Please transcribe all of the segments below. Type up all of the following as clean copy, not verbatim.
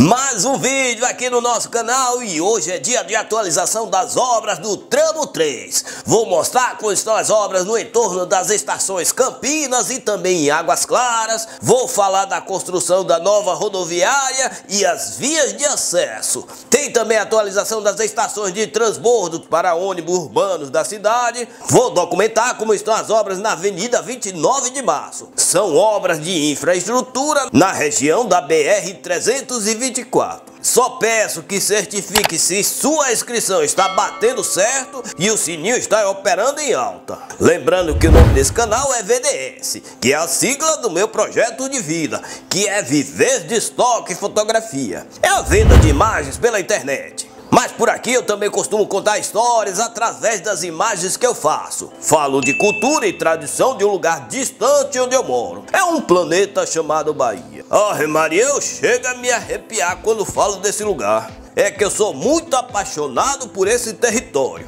Mais um vídeo aqui no nosso canal e hoje é dia de atualização das obras do Tramo 3. Vou mostrar como estão as obras no entorno das estações Campinas e também em Águas Claras. Vou falar da construção da nova rodoviária e as vias de acesso. Tem também a atualização das estações de transbordo para ônibus urbanos da cidade. Vou documentar como estão as obras na Avenida 29 de Março. São obras de infraestrutura na região da BR-324. Só peço que certifique se sua inscrição está batendo certo e o sininho está operando em alta. Lembrando que o nome desse canal é VDS, que é a sigla do meu projeto de vida, que é Viver de Estoque e Fotografia. É a venda de imagens pela internet. Mas por aqui eu também costumo contar histórias através das imagens que eu faço. Falo de cultura e tradição de um lugar distante onde eu moro. É um planeta chamado Bahia. Ave Maria, eu chego a me arrepiar quando falo desse lugar. É que eu sou muito apaixonado por esse território.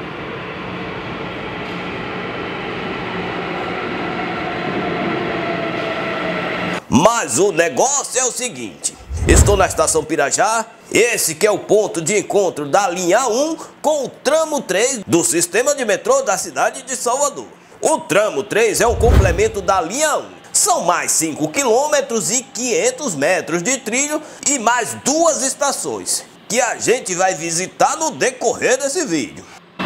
Mas o negócio é o seguinte. Estou na estação Pirajá, esse que é o ponto de encontro da linha 1 com o tramo 3 do sistema de metrô da cidade de Salvador. O tramo 3 é um complemento da linha 1. São mais 5 quilômetros e 500 metros de trilho e mais 2 estações, que a gente vai visitar no decorrer desse vídeo.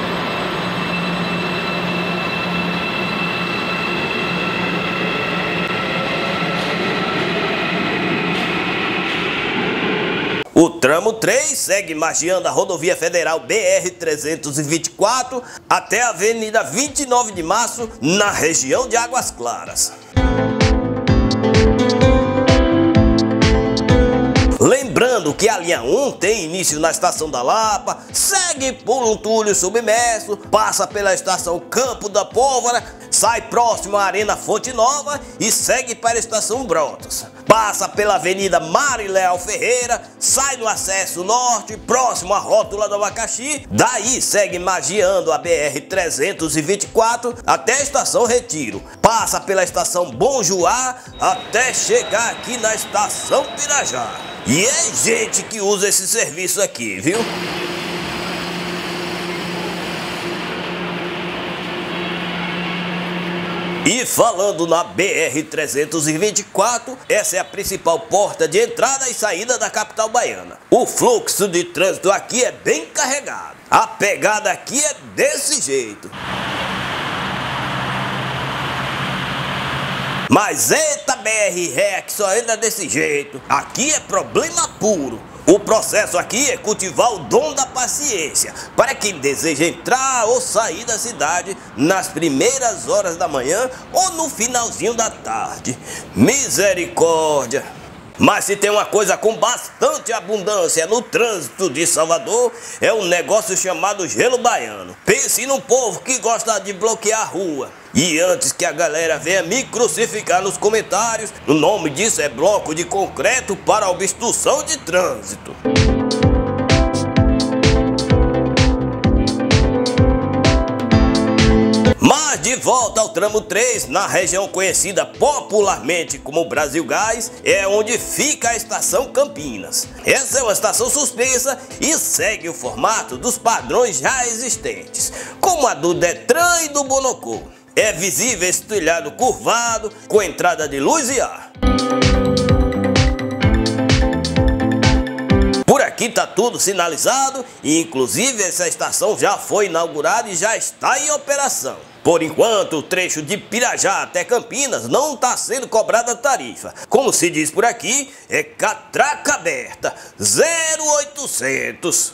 O tramo 3 segue margeando a rodovia federal BR-324 até a Avenida 29 de Março, na região de Águas Claras. Lembrando que a linha 1 tem início na estação da Lapa, segue por um túnel submerso, passa pela estação Campo da Pólvora, sai próximo à Arena Fonte Nova e segue para a estação Brotas. Passa pela Avenida Marileal Ferreira, sai no acesso norte, próximo à rótula do Abacaxi, daí segue margeando a BR-324 até a estação Retiro. Passa pela estação Bom Joá até chegar aqui na estação Pirajá. E é gente que usa esse serviço aqui, viu? E falando na BR-324, essa é a principal porta de entrada e saída da capital baiana. O fluxo de trânsito aqui é bem carregado. A pegada aqui é desse jeito. Mas eita BR-Ré que só anda desse jeito. Aqui é problema puro. O processo aqui é cultivar o dom da paciência para quem deseja entrar ou sair da cidade nas primeiras horas da manhã ou no finalzinho da tarde. Misericórdia! Mas se tem uma coisa com bastante abundância no trânsito de Salvador, é um negócio chamado gelo baiano. Pense num povo que gosta de bloquear a rua. E antes que a galera venha me crucificar nos comentários, o nome disso é bloco de concreto para obstrução de trânsito. Mas de volta ao tramo 3, na região conhecida popularmente como Brasil Gás, é onde fica a estação Campinas. Essa é uma estação suspensa e segue o formato dos padrões já existentes, como a do Detran e do Bonocô. É visível esse telhado curvado, com entrada de luz e ar. Por aqui tá tudo sinalizado e inclusive essa estação já foi inaugurada e já está em operação. Por enquanto, o trecho de Pirajá até Campinas não está sendo cobrada tarifa. Como se diz por aqui, é catraca aberta, 0800.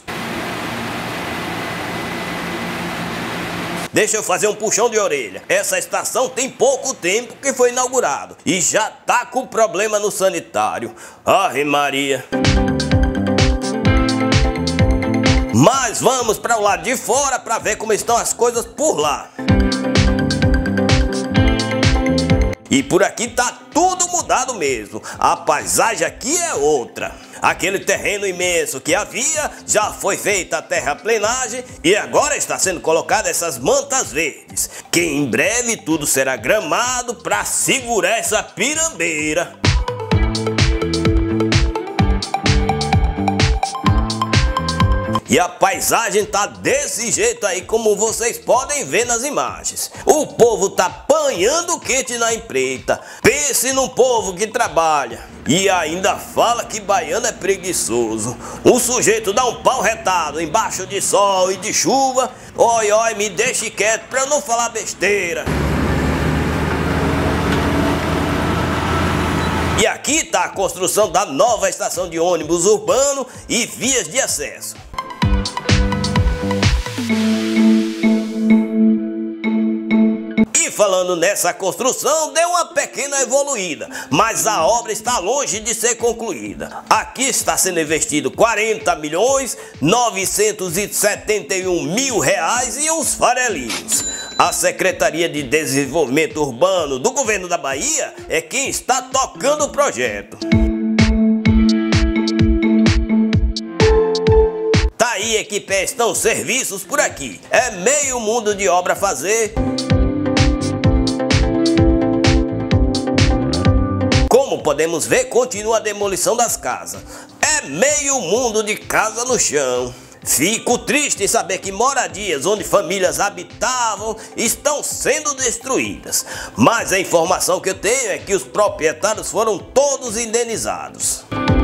Deixa eu fazer um puxão de orelha. Essa estação tem pouco tempo que foi inaugurado e já tá com problema no sanitário. Ave Maria! Mas vamos para o lado de fora para ver como estão as coisas por lá. E por aqui tá tudo mudado mesmo. A paisagem aqui é outra. Aquele terreno imenso que havia já foi feita a terraplenagem e agora está sendo colocada essas mantas verdes, que em breve tudo será gramado para segurar essa pirambeira. E a paisagem tá desse jeito aí, como vocês podem ver nas imagens. O povo tá apanhando quente na empreita. Pense num povo que trabalha e ainda fala que baiano é preguiçoso. O sujeito dá um pau retado embaixo de sol e de chuva. Oi, oi, me deixe quieto pra eu não falar besteira. E aqui está a construção da nova estação de ônibus urbano e vias de acesso. E falando nessa construção, deu uma pequena evoluída, mas a obra está longe de ser concluída. Aqui está sendo investido 40.971.000 reais e uns farelinhos. A Secretaria de Desenvolvimento Urbano do Governo da Bahia é quem está tocando o projeto. Tá aí que prestam serviços por aqui. É meio mundo de obra a fazer. Como podemos ver, continua a demolição das casas. É meio mundo de casa no chão. Fico triste em saber que moradias onde famílias habitavam estão sendo destruídas. Mas a informação que eu tenho é que os proprietários foram todos indenizados.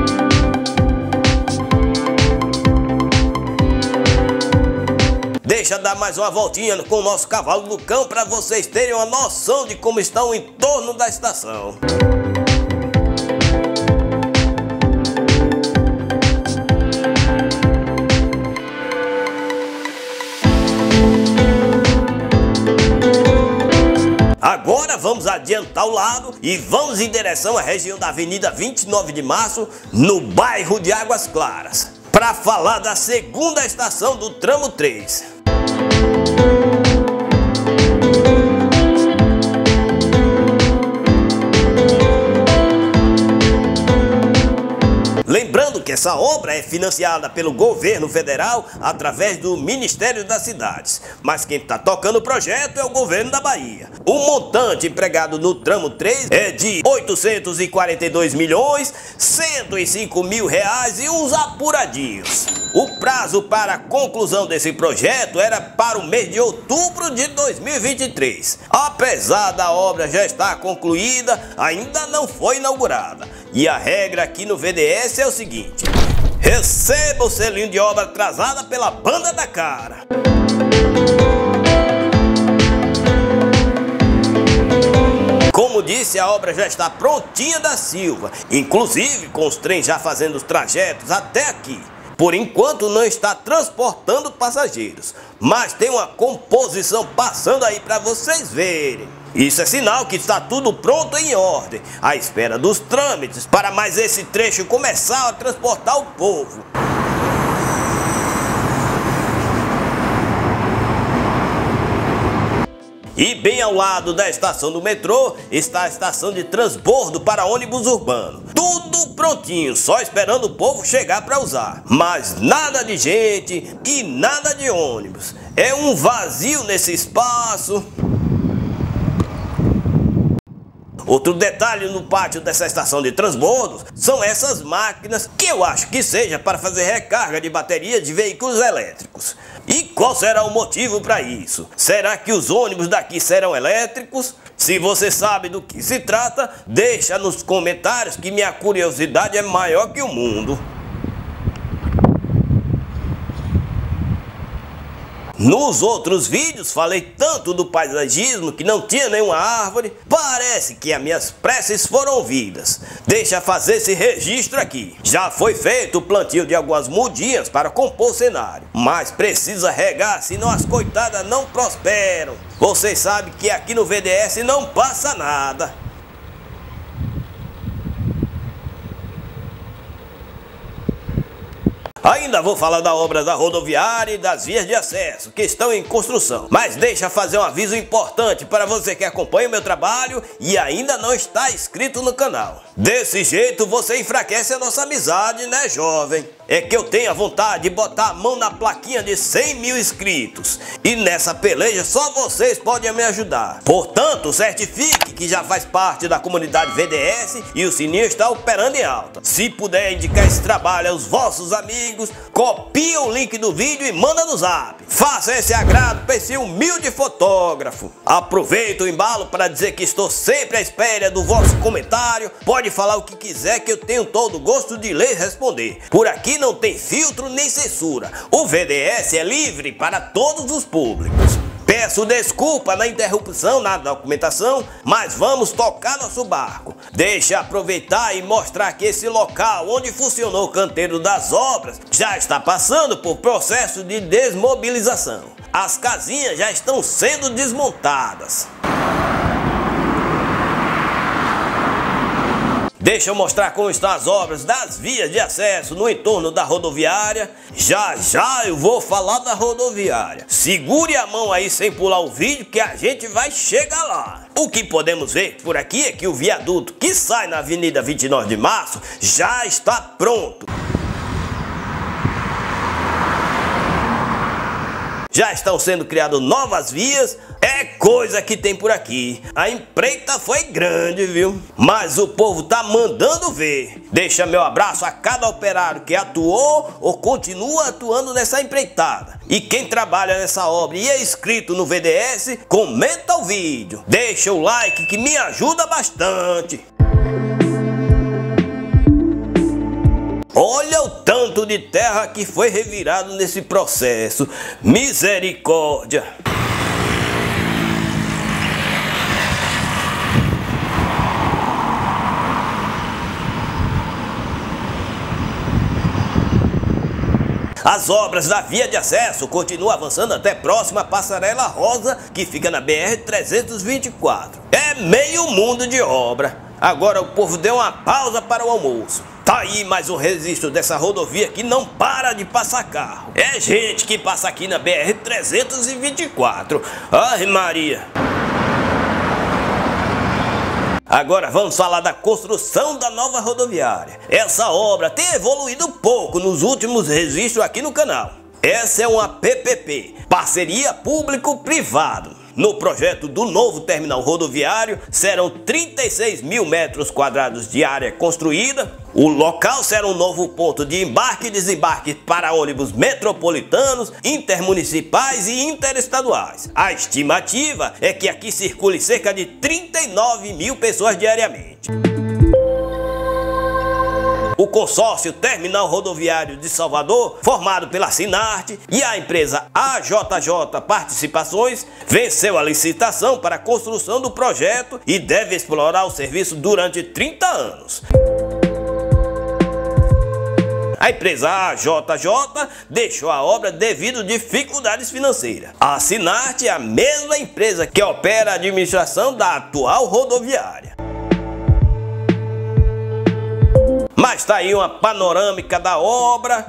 Deixa eu dar mais uma voltinha com o nosso cavalo do cão para vocês terem uma noção de como está o entorno da estação. Agora vamos adiantar o lado e vamos em direção à região da Avenida 29 de Março, no bairro de Águas Claras, para falar da segunda estação do tramo 3. Lembrando que essa obra é financiada pelo governo federal através do Ministério das Cidades, mas quem está tocando o projeto é o governo da Bahia. O montante empregado no tramo 3 é de R$ 842.105.000 reais e uns apuradinhos. O prazo para a conclusão desse projeto era para o mês de outubro de 2023. Apesar da obra já estar concluída, ainda não foi inaugurada. E a regra aqui no VDS é o seguinte: receba o selinho de obra atrasada pela banda da cara. Como disse, a obra já está prontinha da Silva, inclusive com os trens já fazendo os trajetos até aqui. Por enquanto não está transportando passageiros, mas tem uma composição passando aí para vocês verem. Isso é sinal que está tudo pronto e em ordem, à espera dos trâmites para mais esse trecho começar a transportar o povo. E bem ao lado da estação do metrô está a estação de transbordo para ônibus urbano. Tudo prontinho, só esperando o povo chegar para usar. Mas nada de gente e nada de ônibus. É um vazio nesse espaço. Outro detalhe no pátio dessa estação de transbordo são essas máquinas que eu acho que seja para fazer recarga de bateria de veículos elétricos. E qual será o motivo para isso? Será que os ônibus daqui serão elétricos? Se você sabe do que se trata, deixa nos comentários que minha curiosidade é maior que o mundo. Nos outros vídeos falei tanto do paisagismo que não tinha nenhuma árvore. Parece que as minhas preces foram ouvidas. Deixa fazer esse registro aqui. Já foi feito o plantio de algumas mudinhas para compor o cenário, mas precisa regar, senão as coitadas não prosperam. Vocês sabem que aqui no VDS não passa nada. Ainda vou falar da obra da rodoviária e das vias de acesso que estão em construção. Mas deixa fazer um aviso importante para você que acompanha o meu trabalho e ainda não está inscrito no canal. Desse jeito você enfraquece a nossa amizade, né, jovem? É que eu tenho a vontade de botar a mão na plaquinha de 100 mil inscritos. E nessa peleja só vocês podem me ajudar. Portanto, certifique like que já faz parte da comunidade VDS e o sininho está operando em alta. Se puder indicar esse trabalho aos vossos amigos, copia o link do vídeo e manda no zap. Faça esse agrado para esse humilde fotógrafo. Aproveito o embalo para dizer que estou sempre à espera do vosso comentário. Pode falar o que quiser que eu tenho todo o gosto de ler e responder. Por aqui não tem filtro nem censura. O VDS é livre para todos os públicos. Peço desculpa na interrupção na documentação, mas vamos tocar nosso barco. Deixa aproveitar e mostrar que esse local onde funcionou o canteiro das obras já está passando por processo de desmobilização. As casinhas já estão sendo desmontadas. Deixa eu mostrar como estão as obras das vias de acesso no entorno da rodoviária. Já eu vou falar da rodoviária. Segure a mão aí sem pular o vídeo que a gente vai chegar lá. O que podemos ver por aqui é que o viaduto que sai na Avenida 29 de Março já está pronto. Já estão sendo criadas novas vias, é coisa que tem por aqui. A empreita foi grande, viu? Mas o povo tá mandando ver. Deixa meu abraço a cada operário que atuou ou continua atuando nessa empreitada. E quem trabalha nessa obra e é inscrito no VDS, comenta o vídeo. Deixa o like que me ajuda bastante. Olha o tanto de terra que foi revirado nesse processo. Misericórdia! As obras da via de acesso continuam avançando até próxima à Passarela Rosa, que fica na BR-324. É meio mundo de obra. Agora o povo deu uma pausa para o almoço. Tá aí mais um registro dessa rodovia que não para de passar carro. É gente que passa aqui na BR-324. Ai, Maria! Agora vamos falar da construção da nova rodoviária. Essa obra tem evoluído pouco nos últimos registros aqui no canal. Essa é uma PPP, parceria público-privado. No projeto do novo terminal rodoviário serão 36 mil metros quadrados de área construída. O local será um novo ponto de embarque e desembarque para ônibus metropolitanos, intermunicipais e interestaduais. A estimativa é que aqui circule cerca de 39 mil pessoas diariamente. O consórcio Terminal Rodoviário de Salvador, formado pela Sinarte e a empresa AJJ Participações, venceu a licitação para a construção do projeto e deve explorar o serviço durante 30 anos. A empresa AJJ deixou a obra devido a dificuldades financeiras. A Sinarte é a mesma empresa que opera a administração da atual rodoviária. Mas tá aí uma panorâmica da obra.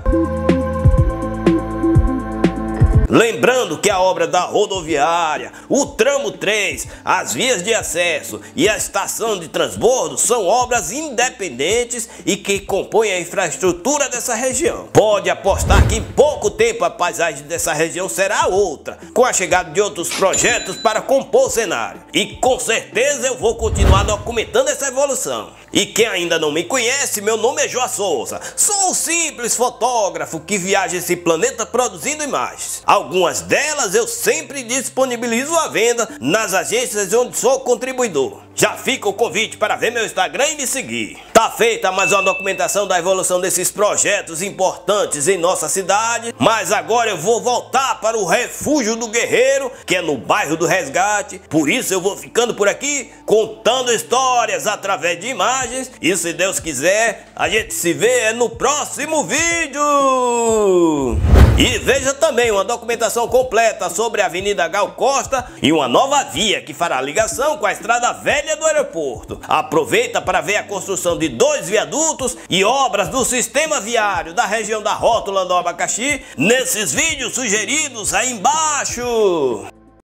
Lembrando que a obra da rodoviária, o tramo 3, as vias de acesso e a estação de transbordo são obras independentes e que compõem a infraestrutura dessa região. Pode apostar que em pouco tempo a paisagem dessa região será outra, com a chegada de outros projetos para compor o cenário. E com certeza eu vou continuar documentando essa evolução. E quem ainda não me conhece, meu nome é João Souza. Sou um simples fotógrafo que viaja esse planeta produzindo imagens. Algumas delas eu sempre disponibilizo à venda nas agências onde sou contribuidor. Já fica o convite para ver meu Instagram e me seguir. Tá feita mais uma documentação da evolução desses projetos importantes em nossa cidade, mas agora eu vou voltar para o Refúgio do Guerreiro, que é no bairro do Resgate. Por isso eu vou ficando por aqui, contando histórias através de imagens, e se Deus quiser, a gente se vê no próximo vídeo! E veja também uma documentação completa sobre a Avenida Gal Costa e uma nova via que fará ligação com a Estrada Velha do aeroporto. Aproveita para ver a construção de 2 viadutos e obras do sistema viário da região da Rótula do Abacaxi nesses vídeos sugeridos aí embaixo.